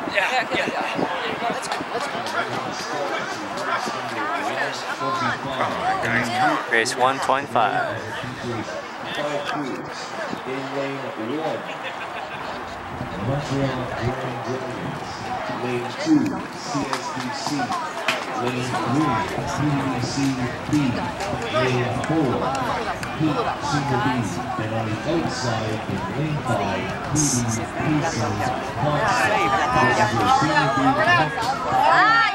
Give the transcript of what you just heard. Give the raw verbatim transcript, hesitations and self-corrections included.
Yeah, yeah, yeah. Let's go, let's go. Come on, guys, come on. Race one point five. In lane one, Montreal Grand Dragons. Lane two, C S B C. Lane three, P D C B. Lane four, Heat Super B. And on the outside in lane five, P D P C. Hot. This is your C B B.